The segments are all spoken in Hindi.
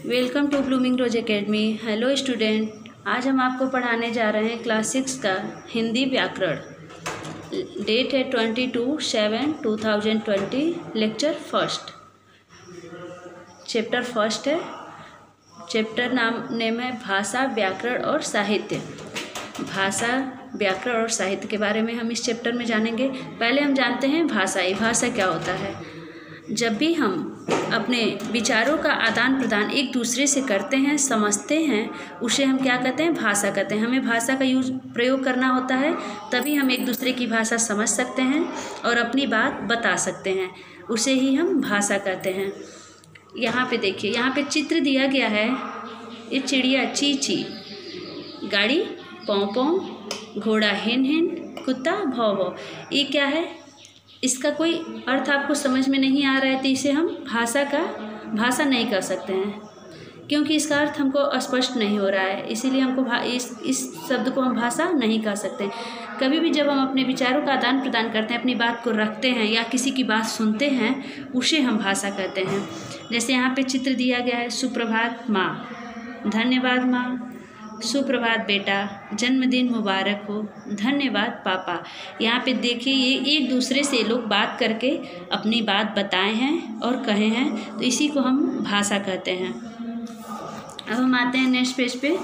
Welcome to blooming rose academy. Hello student, आज हम आपको पढ़ाने जा रहे हैं क्लास 6 का हिंदी व्याकरण। डेट है 22/7/2020। लेक्चर फर्स्ट, चैप्टर फर्स्ट है। चैप्टर नेम है भाषा, व्याकरण और साहित्य। भाषा, व्याकरण और साहित्य के बारे में हम इस चैप्टर में जानेंगे। पहले हम जानते हैं भाषा। ये भाषा क्या होता है? जब भी हम अपने विचारों का आदान प्रदान एक दूसरे से करते हैं, समझते हैं, उसे हम क्या कहते हैं? भाषा कहते हैं। हमें भाषा का प्रयोग करना होता है, तभी हम एक दूसरे की भाषा समझ सकते हैं और अपनी बात बता सकते हैं। उसे ही हम भाषा कहते हैं। यहाँ पे देखिए, यहाँ पे चित्र दिया गया है। ये चिड़िया ची ची, गाड़ी पौ पौ, घोड़ा हिन हिन, कुत्ता भौ भौ। ये क्या है? इसका कोई अर्थ आपको समझ में नहीं आ रहा है तो इसे हम भाषा नहीं कर सकते हैं, क्योंकि इसका अर्थ हमको स्पष्ट नहीं हो रहा है। इसीलिए हमको इस शब्द को हम भाषा नहीं कह सकते। कभी भी जब हम अपने विचारों का आदान प्रदान करते हैं, अपनी बात को रखते हैं या किसी की बात सुनते हैं, उसे हम भाषा कहते हैं। जैसे यहाँ पे चित्र दिया गया है, सुप्रभात माँ, धन्यवाद माँ, सुप्रभात बेटा, जन्मदिन मुबारक हो, धन्यवाद पापा। यहाँ पे देखिए, ये एक दूसरे से लोग बात करके अपनी बात बताए हैं और कहे हैं, तो इसी को हम भाषा कहते हैं। अब हम आते हैं नेक्स्ट पेज पे।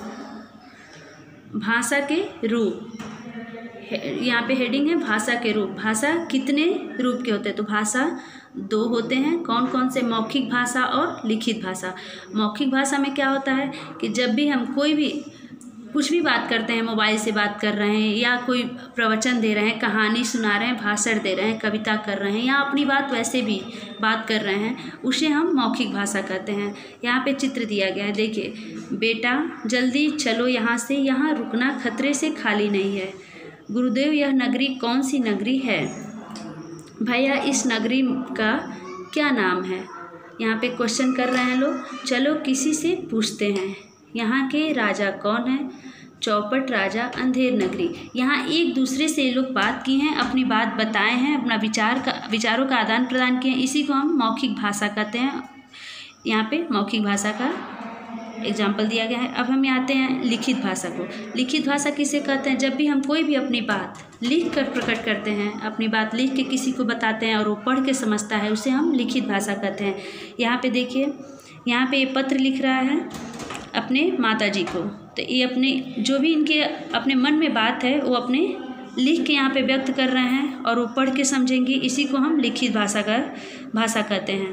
भाषा के रूप। यहाँ पे हेडिंग है भाषा के रूप। भाषा कितने रूप के होते हैं? तो भाषा 2 होते हैं। कौन कौन से? मौखिक भाषा और लिखित भाषा। मौखिक भाषा में क्या होता है कि जब भी हम कोई भी कुछ भी बात करते हैं, मोबाइल से बात कर रहे हैं या कोई प्रवचन दे रहे हैं, कहानी सुना रहे हैं, भाषण दे रहे हैं, कविता कर रहे हैं या अपनी बात वैसे भी बात कर रहे हैं, उसे हम मौखिक भाषा कहते हैं। यहाँ पे चित्र दिया गया है, देखिए, बेटा जल्दी चलो यहाँ से, यहाँ रुकना खतरे से खाली नहीं है। गुरुदेव, यह नगरी कौन सी नगरी है? भैया, इस नगरी का क्या नाम है? यहाँ पे क्वेश्चन कर रहे हैं लोग। चलो किसी से पूछते हैं, यहाँ के राजा कौन है? चौपट राजा, अंधेर नगरी। यहाँ एक दूसरे से लोग बात की हैं, अपनी बात बताए हैं, अपना विचारों का आदान प्रदान किए हैं। इसी को हम मौखिक भाषा कहते हैं। यहाँ पे मौखिक भाषा का एग्जाम्पल दिया गया है। अब हम आते हैं लिखित भाषा को। लिखित भाषा किसे कहते हैं? जब भी हम कोई भी अपनी बात लिख कर प्रकट करते हैं, अपनी बात लिख के किसी को बताते हैं और वो पढ़ के समझता है, उसे हम लिखित भाषा कहते हैं। यहाँ पे देखिए, यहाँ पे ये पत्र लिख रहा है अपने माता जी को, तो ये अपने जो भी इनके अपने मन में बात है वो अपने लिख के यहाँ पे व्यक्त कर रहे हैं और वो पढ़ के समझेंगे। इसी को हम लिखित भाषा कहते हैं।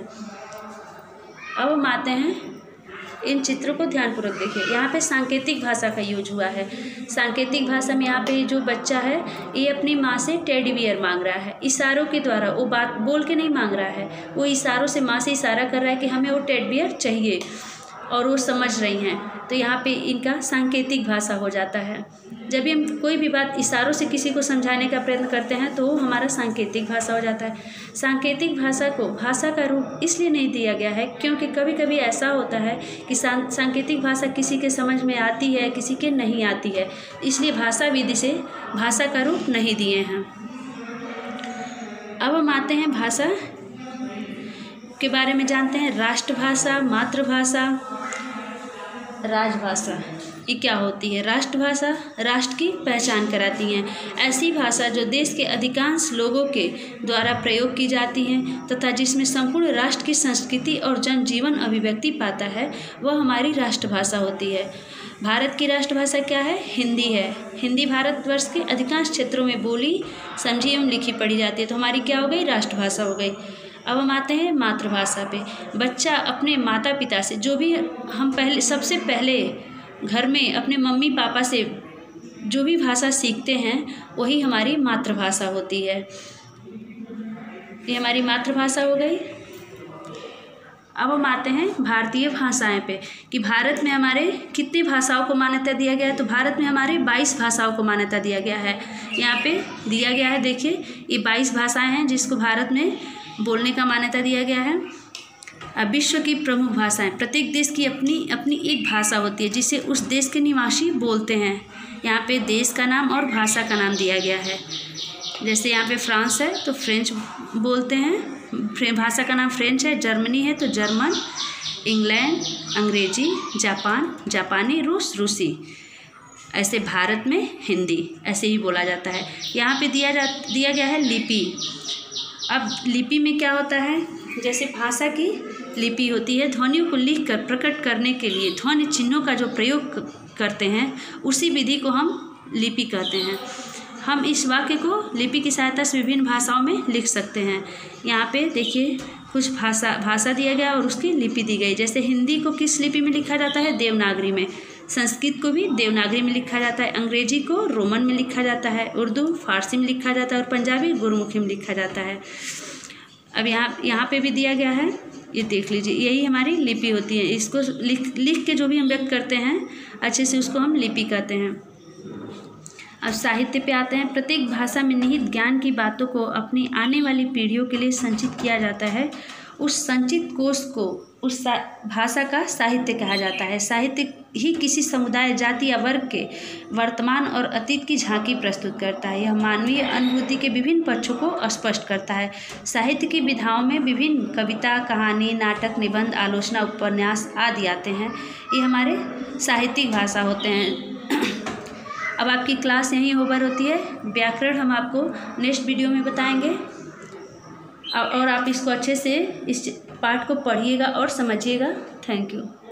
अब हम आते हैं, इन चित्रों को ध्यानपूर्वक देखिए। यहाँ पे सांकेतिक भाषा का यूज हुआ है। सांकेतिक भाषा में यहाँ पे जो बच्चा है, ये अपनी माँ से टेडी बियर मांग रहा है। इशारों के द्वारा, वो बात बोल के नहीं मांग रहा है, वो इशारों से माँ से इशारा कर रहा है कि हमें वो टेडी बियर चाहिए, और वो समझ रही हैं। तो यहाँ पे इनका सांकेतिक भाषा हो जाता है। जब भी हम कोई भी बात इशारों से किसी को समझाने का प्रयत्न करते हैं, तो वो हमारा सांकेतिक भाषा हो जाता है। सांकेतिक भाषा को भाषा का रूप इसलिए नहीं दिया गया है क्योंकि कभी कभी ऐसा होता है कि सांकेतिक भाषा किसी के समझ में आती है, किसी के नहीं आती है, इसलिए भाषा विधि से भाषा का रूप नहीं दिए हैं। अब हम आते हैं भाषा के बारे में जानते हैं। राष्ट्रभाषा, मातृभाषा, राजभाषा, ये क्या होती है? राष्ट्रभाषा राष्ट्र की पहचान कराती हैं। ऐसी भाषा जो देश के अधिकांश लोगों के द्वारा प्रयोग की जाती हैं तथा जिसमें संपूर्ण राष्ट्र की संस्कृति और जनजीवन अभिव्यक्ति पाता है, वह हमारी राष्ट्रभाषा होती है। भारत की राष्ट्रभाषा क्या है? हिंदी है। हिंदी भारतवर्ष के अधिकांश क्षेत्रों में बोली, समझी एवं लिखी पढ़ी जाती है, तो हमारी क्या हो गई? राष्ट्रभाषा हो गई। अब हम आते हैं मातृभाषा पे। बच्चा अपने माता पिता से, जो भी हम सबसे पहले घर में अपने मम्मी पापा से जो भी भाषा सीखते हैं, वही हमारी मातृभाषा होती है। ये हमारी मातृभाषा हो गई। अब हम आते हैं भारतीय भाषाएं पे कि भारत में हमारे कितनी भाषाओं को मान्यता दिया गया है? तो भारत में हमारे 22 भाषाओं को मान्यता दिया गया है। यहाँ पे दिया गया है, देखिए, ये 22 भाषाएं हैं जिसको भारत में बोलने का मान्यता दिया गया है। अब विश्व की प्रमुख भाषाएं, प्रत्येक देश की अपनी अपनी एक भाषा होती है जिसे उस देश के निवासी बोलते हैं। यहाँ पे देश का नाम और भाषा का नाम दिया गया है। जैसे यहाँ पे फ्रांस है तो फ्रेंच बोलते हैं, भाषा का नाम फ्रेंच है। जर्मनी है तो जर्मन, इंग्लैंड अंग्रेजी, जापान जापानी, रूस रूसी। ऐसे भारत में हिंदी, ऐसे ही बोला जाता है। यहाँ पे दिया गया है लिपि। अब लिपि में क्या होता है, जैसे भाषा की लिपि होती है, ध्वनियों को लिख कर प्रकट करने के लिए ध्वनि चिन्हों का जो प्रयोग करते हैं उसी विधि को हम लिपि कहते हैं। हम इस वाक्य को लिपि की सहायता से विभिन्न भाषाओं में लिख सकते हैं। यहाँ पे देखिए कुछ भाषा दिया गया और उसकी लिपि दी गई। जैसे हिंदी को किस लिपि में लिखा जाता है, देवनागरी में। संस्कृत को भी देवनागरी में लिखा जाता है। अंग्रेजी को रोमन में लिखा जाता है। उर्दू फारसी में लिखा जाता है और पंजाबी गुरमुखी में लिखा जाता है। अब यहाँ पे भी दिया गया है, ये देख लीजिए, यही हमारी लिपि होती है। इसको लिख के जो भी हम व्यक्त करते हैं अच्छे से, उसको हम लिपि कहते हैं। अब साहित्य पे आते हैं। प्रत्येक भाषा में निहित ज्ञान की बातों को अपनी आने वाली पीढ़ियों के लिए संचित किया जाता है। उस संचित कोष को उस भाषा का साहित्य कहा जाता है। साहित्य ही किसी समुदाय, जाति या वर्ग के वर्तमान और अतीत की झांकी प्रस्तुत करता है। यह मानवीय अनुभूति के विभिन्न पक्षों को स्पष्ट करता है। साहित्य की विधाओं में विभिन्न कविता, कहानी, नाटक, निबंध, आलोचना, उपन्यास आदि आते हैं। ये हमारे साहित्यिक भाषा होते हैं। अब आपकी क्लास यहीं ओवर होती है। व्याकरण हम आपको नेक्स्ट वीडियो में बताएंगे और आप इसको अच्छे से इस पाठ को पढ़िएगा और समझिएगा। Thank you.